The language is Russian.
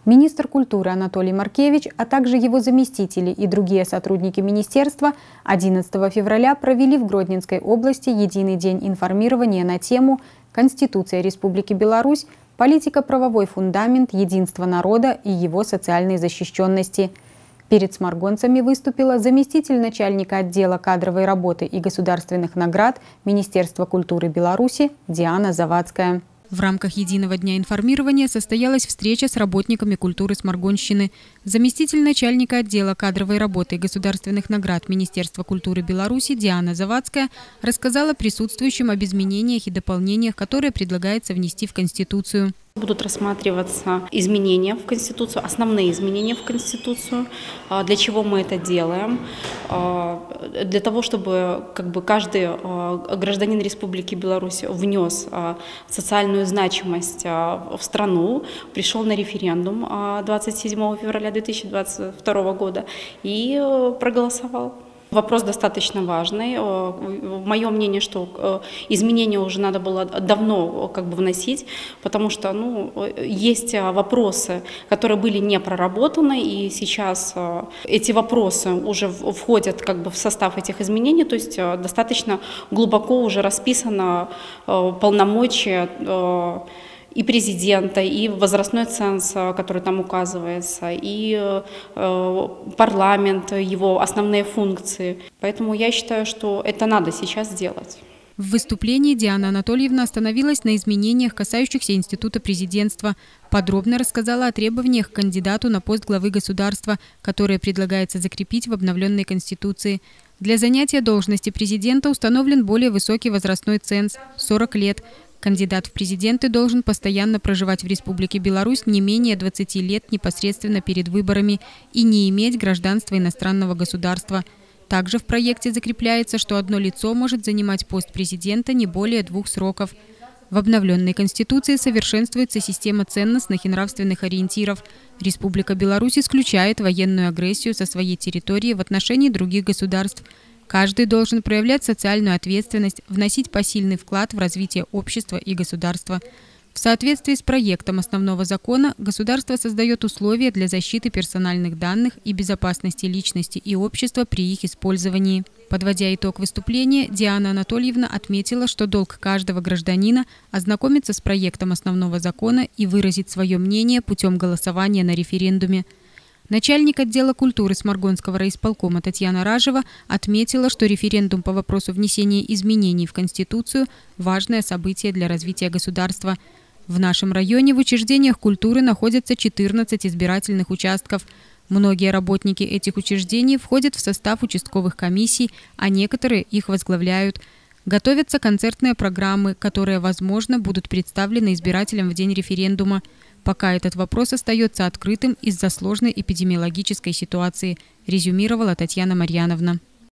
Министр культуры Анатолий Маркевич, а также его заместители и другие сотрудники министерства 11 февраля провели в Гродненской области единый день информирования на тему «Конституция Республики Беларусь. Политико-правовой фундамент единства народа и его социальной защищенности». Перед сморгонцами выступила заместитель начальника отдела кадровой работы и государственных наград Министерства культуры Беларуси Диана Завадская. В рамках единого дня информирования состоялась встреча с работниками культуры Сморгонщины. Заместитель начальника отдела кадровой работы и государственных наград Министерства культуры Беларуси Диана Завадская рассказала присутствующим об изменениях и дополнениях, которые предлагается внести в Конституцию. Будут рассматриваться изменения в Конституцию, основные изменения в Конституцию. Для чего мы это делаем? Для того, чтобы каждый гражданин Республики Беларусь внес социальную значимость в страну, пришел на референдум 27 февраля 2022 года и проголосовал. Вопрос достаточно важный. Мое мнение, что изменения уже надо было давно вносить, потому что есть вопросы, которые были не проработаны, и сейчас эти вопросы уже входят в состав этих изменений, то есть достаточно глубоко уже расписано полномочия и президента, и возрастной ценз, который там указывается, и парламент, его основные функции. Поэтому я считаю, что это надо сейчас сделать. В выступлении Диана Анатольевна остановилась на изменениях, касающихся института президентства. Подробно рассказала о требованиях к кандидату на пост главы государства, которые предлагается закрепить в обновленной Конституции. Для занятия должности президента установлен более высокий возрастной ценз – 40 лет. Кандидат в президенты должен постоянно проживать в Республике Беларусь не менее 20 лет непосредственно перед выборами и не иметь гражданства иностранного государства. Также в проекте закрепляется, что одно лицо может занимать пост президента не более 2 сроков. В обновленной Конституции совершенствуется система ценностных и нравственных ориентиров. Республика Беларусь исключает военную агрессию со своей территории в отношении других государств. Каждый должен проявлять социальную ответственность, вносить посильный вклад в развитие общества и государства. В соответствии с проектом основного закона государство создает условия для защиты персональных данных и безопасности личности и общества при их использовании. Подводя итог выступления, Диана Анатольевна отметила, что долг каждого гражданина – ознакомиться с проектом основного закона и выразить свое мнение путем голосования на референдуме. Начальник отдела культуры Сморгонского райисполкома Татьяна Ражева отметила, что референдум по вопросу внесения изменений в Конституцию – важное событие для развития государства. В нашем районе в учреждениях культуры находятся 14 избирательных участков. Многие работники этих учреждений входят в состав участковых комиссий, а некоторые их возглавляют. Готовятся концертные программы, которые, возможно, будут представлены избирателям в день референдума. Пока этот вопрос остается открытым из-за сложной эпидемиологической ситуации, резюмировала Татьяна Марьяновна.